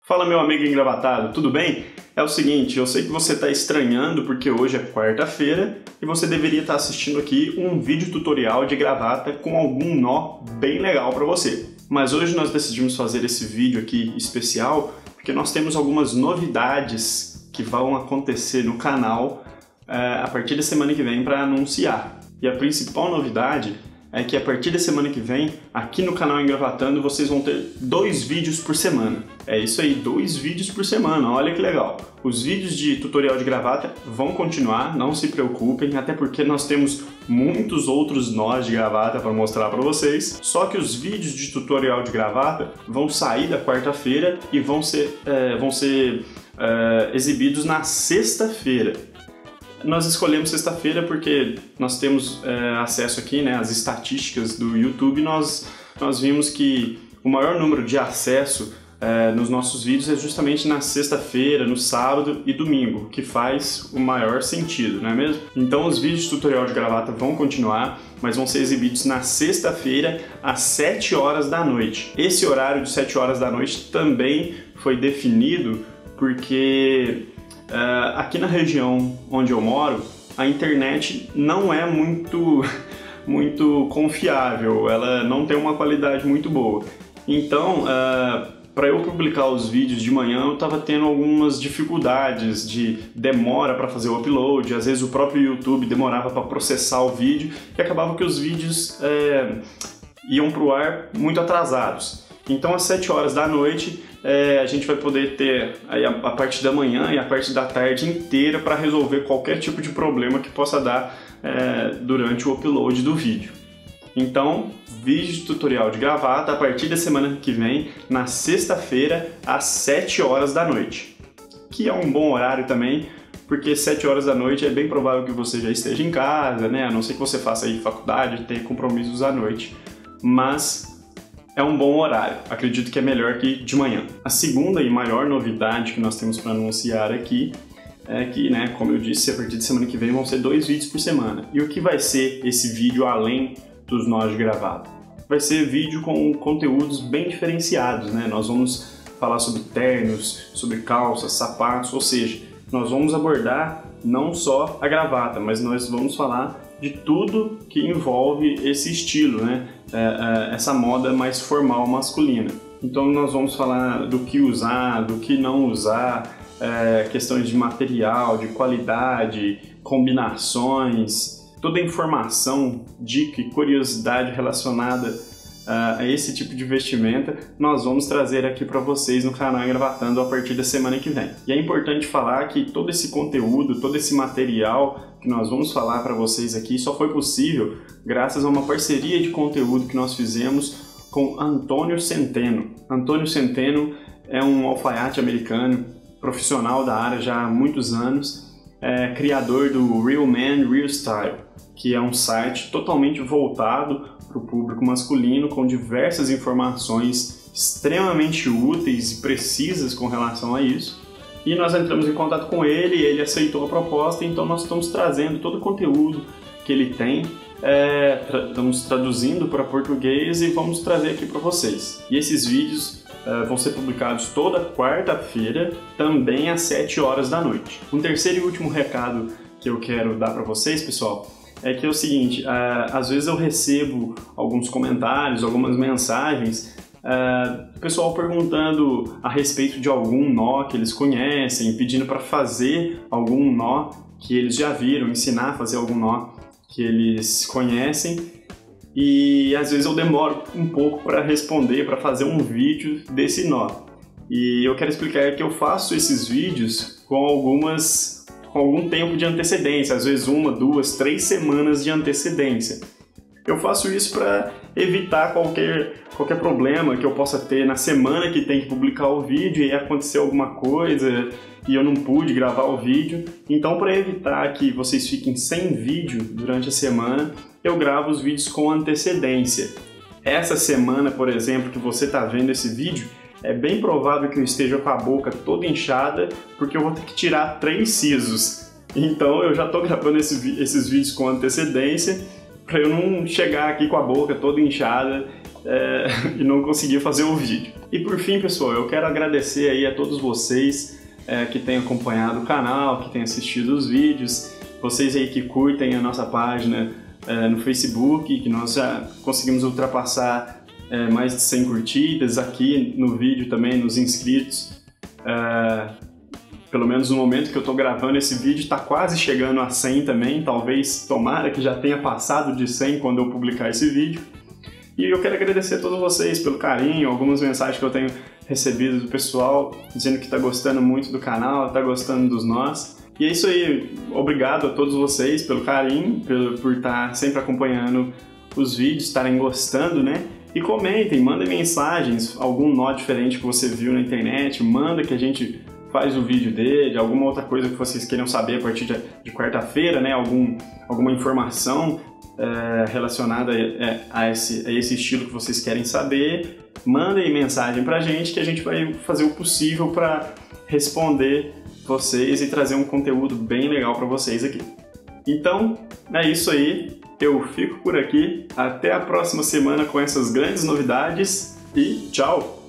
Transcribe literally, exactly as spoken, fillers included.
Fala, meu amigo engravatado, tudo bem? É o seguinte, eu sei que você está estranhando porque hoje é quarta-feira e você deveria estar assistindo aqui um vídeo tutorial de gravata com algum nó bem legal para você. Mas hoje nós decidimos fazer esse vídeo aqui especial porque nós temos algumas novidades que vão acontecer no canal uh, a partir da semana que vem para anunciar. E a principal novidade é que a partir da semana que vem, aqui no canal Engravatando, vocês vão ter dois vídeos por semana. É isso aí, dois vídeos por semana, olha que legal. Os vídeos de tutorial de gravata vão continuar, não se preocupem, até porque nós temos muitos outros nós de gravata para mostrar para vocês. Só que os vídeos de tutorial de gravata vão sair da quarta-feira e vão ser, é, vão ser é, exibidos na sexta-feira. Nós escolhemos sexta-feira porque nós temos é, acesso aqui, né, às estatísticas do YouTube. Nós, nós vimos que o maior número de acesso é, nos nossos vídeos é justamente na sexta-feira, no sábado e domingo, que faz o maior sentido, não é mesmo? Então os vídeos de tutorial de gravata vão continuar, mas vão ser exibidos na sexta-feira às sete horas da noite. Esse horário de sete horas da noite também foi definido porque Uh, aqui na região onde eu moro, a internet não é muito, muito confiável, ela não tem uma qualidade muito boa. Então, uh, para eu publicar os vídeos de manhã, eu estava tendo algumas dificuldades de demora para fazer o upload, às vezes o próprio YouTube demorava para processar o vídeo e acabava que os vídeos é, iam para o ar muito atrasados. Então, às sete horas da noite, é, a gente vai poder ter aí a, a parte da manhã e a parte da tarde inteira para resolver qualquer tipo de problema que possa dar é, durante o upload do vídeo. Então, vídeo de tutorial de gravata a partir da semana que vem, na sexta-feira, às sete horas da noite. Que é um bom horário também, porque sete horas da noite é bem provável que você já esteja em casa, né? A não ser que você faça aí faculdade, tenha compromissos à noite. Mas é um bom horário, acredito que é melhor que de manhã. A segunda e maior novidade que nós temos para anunciar aqui é que, né, como eu disse, a partir de semana que vem vão ser dois vídeos por semana. E o que vai ser esse vídeo além dos nós de gravata? Vai ser vídeo com conteúdos bem diferenciados, né? Nós vamos falar sobre ternos, sobre calças, sapatos, ou seja, nós vamos abordar não só a gravata, mas nós vamos falar de tudo que envolve esse estilo, né? É, é, essa moda mais formal masculina. Então nós vamos falar do que usar, do que não usar, é, questões de material, de qualidade, combinações, toda a informação, dica e curiosidade relacionada Uh, a esse tipo de vestimenta, nós vamos trazer aqui para vocês no canal Engravatando a partir da semana que vem. E é importante falar que todo esse conteúdo, todo esse material que nós vamos falar para vocês aqui só foi possível graças a uma parceria de conteúdo que nós fizemos com Antônio Centeno. Antônio Centeno é um alfaiate americano, profissional da área já há muitos anos, é criador do Real Man Real Style, que é um site totalmente voltado para o público masculino, com diversas informações extremamente úteis e precisas com relação a isso. E nós entramos em contato com ele, ele aceitou a proposta, então nós estamos trazendo todo o conteúdo que ele tem, é, tra estamos traduzindo para português e vamos trazer aqui para vocês. E esses vídeos é, vão ser publicados toda quarta-feira, também às sete horas da noite. Um terceiro e último recado que eu quero dar para vocês, pessoal, é que é o seguinte, uh, às vezes eu recebo alguns comentários, algumas mensagens, uh, pessoal perguntando a respeito de algum nó que eles conhecem, pedindo para fazer algum nó que eles já viram, ensinar a fazer algum nó que eles conhecem, e às vezes eu demoro um pouco para responder, para fazer um vídeo desse nó. E eu quero explicar que eu faço esses vídeos com algumas com algum tempo de antecedência, às vezes uma, duas, três semanas de antecedência. Eu faço isso para evitar qualquer, qualquer problema que eu possa ter na semana que tem que publicar o vídeo e acontecer alguma coisa e eu não pude gravar o vídeo. Então, para evitar que vocês fiquem sem vídeo durante a semana, eu gravo os vídeos com antecedência. Essa semana, por exemplo, que você está vendo esse vídeo, é bem provável que eu esteja com a boca toda inchada, porque eu vou ter que tirar três sisos. Então eu já estou gravando esse, esses vídeos com antecedência, para eu não chegar aqui com a boca toda inchada é, e não conseguir fazer o vídeo. E por fim, pessoal, eu quero agradecer aí a todos vocês é, que têm acompanhado o canal, que têm assistido os vídeos, vocês aí que curtem a nossa página é, no Facebook, que nós já conseguimos ultrapassar é, mais de cem curtidas, aqui no vídeo também, nos inscritos. É, pelo menos no momento que eu estou gravando esse vídeo, está quase chegando a cem também, talvez, tomara que já tenha passado de cem quando eu publicar esse vídeo. E eu quero agradecer a todos vocês pelo carinho, algumas mensagens que eu tenho recebido do pessoal dizendo que está gostando muito do canal, está gostando dos nós. E é isso aí, obrigado a todos vocês pelo carinho, por, por estar sempre acompanhando os vídeos, estarem gostando, né? E comentem, mandem mensagens, algum nó diferente que você viu na internet, manda que a gente faz o vídeo dele, alguma outra coisa que vocês queiram saber a partir de, de quarta-feira, né? Algum, alguma informação é, relacionada a, a, esse, a esse estilo que vocês querem saber, mandem mensagem pra gente que a gente vai fazer o possível para responder vocês e trazer um conteúdo bem legal para vocês aqui. Então, é isso aí, eu fico por aqui, até a próxima semana com essas grandes novidades e tchau!